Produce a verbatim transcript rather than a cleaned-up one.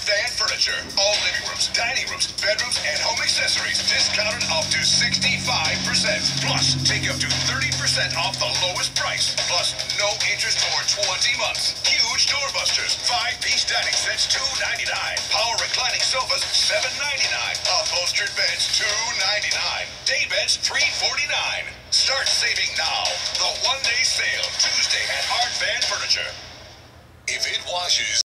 Van Furniture. All living rooms, dining rooms, bedrooms, and home accessories discounted up to sixty-five percent. Plus, take up to thirty percent off the lowest price. Plus, no interest for twenty months. Huge doorbusters. Five-piece dining sets, two ninety-nine. Power reclining sofas, seven ninety-nine. Upholstered beds, two ninety-nine. Day beds, three forty-nine. Start saving now. The one-day sale, Tuesday at Art Van Furniture. If it washes...